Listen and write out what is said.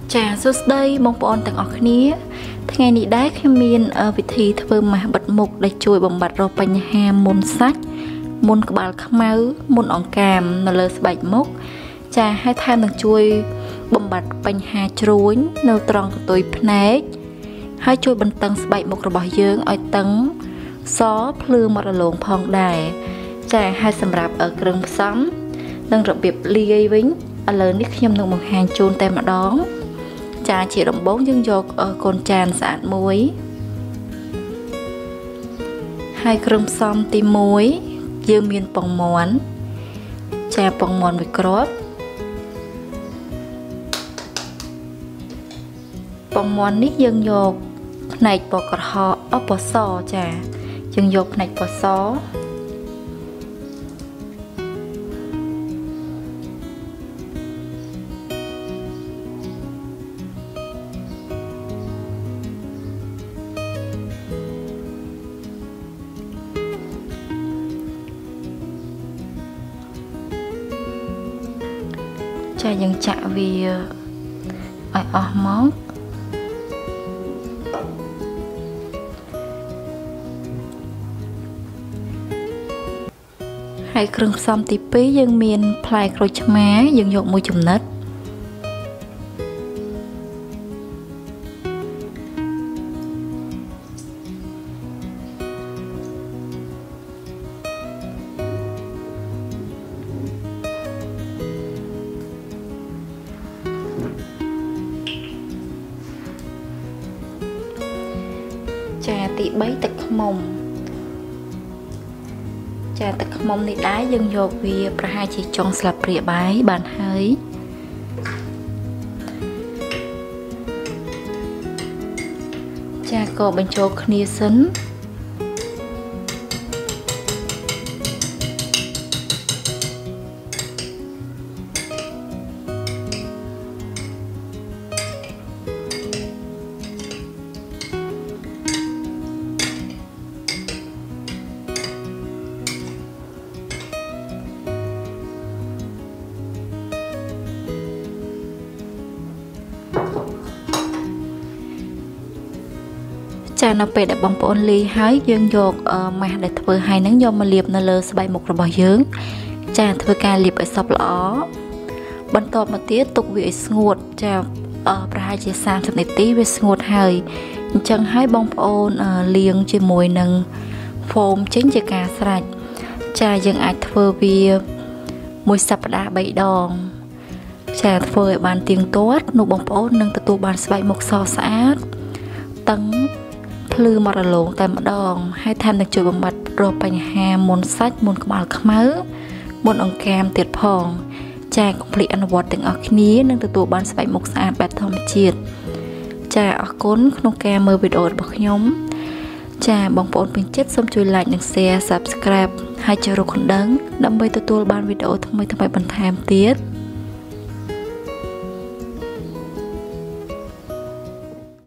ចាសួស្តីបងប្អូនទាំងអស់គ្នាថ្ងៃនេះដែរខ្ញុំមានវិធីធ្វើម៉ាស់បិទមុខដែលជួយបំបត្តិរោគបញ្ហាមុនសាច់មុនក្បាលខ្មៅមុនអង្កាមនៅលើស្បែកមុខចាហើយថែមនឹងជួយបំបត្តិបញ្ហាជ្រួញនៅត្រង់កន្ទុយភ្នែកហើយជួយបន្តឹងស្បែកមុខរបស់យើងឲ្យតឹងសភ្លឺមាត់រលោងផងដែរចាហើយសម្រាប់គ្រឿងផ្សំនិងរបៀបលាយវិញឥឡូវនេះខ្ញុំនឹងបង្ហាញជូនតែម្ដងចាជាដំបូងយើងយកកូនចានស្អាតមួយហើយគ្រឿងផ្សំទី1យើងមានពងមាន់ចាពងមាន់មួយគ្រាប់ពងមាន់នេះយើងយកផ្នែកពណ៌ក្រហមពណ៌សចាយើងយកផ្នែកពណ៌សចាយើងចាក់វាឲ្យអស់មកហើយគ្រឿងផ្សំទី2យើងមានផ្លែក្រូចឆ្មាយើងយកមួយចំណិតចាទី3ទឹកខ្មុំចាទឹកខ្មុំនេះដែរយើងយកវាប្រហែលជាចុងស្លាបព្រាបាយបានហើយចាក៏បញ្ចូលគ្នាសិនចានៅពេលដែលបងប្អូនលាយហើយយើងយកម៉ាស់ដែលធ្វើឲ្យនឹងយកមកលាបនៅលើស្បែកមុខរបស់យើងចាធ្វើការលាបឲ្យសព្វល្អបន្ទាប់មកទៀតទុកវាឲ្យស្ងួតចាប្រហែលជា30នាទីវាស្ងួតហើយអញ្ចឹងហើយបងប្អូនលាងជាមួយនឹងហ្វូមចេញជាការស្រេចចាយើងអាចធ្វើវាមួយសប្តាហ៍3ដងចាធ្វើឲ្យបានទៀងទាត់នោះបងប្អូននឹងទទួលបានស្បែកមុខសស្អាតតឹងភ្លឺមាត់រលោងតែម្ដងហើយថែមនឹងជួយបំបត្តិរោគបញ្ហាមុនសាច់មុនក្បាលខ្មៅមុនអង្កាមទៀតផងចាកុំភ្លេចអនុវត្តទាំងអស់គ្នានឹងទទួលបានស្បែកមុខស្អាតបែបធម្មជាតិចាអរគុណក្នុងការមើលវីដេអូរបស់ខ្ញុំចាបងប្អូនពេញចិត្តសូមជួយ like និង share Subscribe ហើយចូលរូបកណ្ដឹងដើម្បីទទួលបានវីដេអូថ្មីៗបន្ថែមទៀត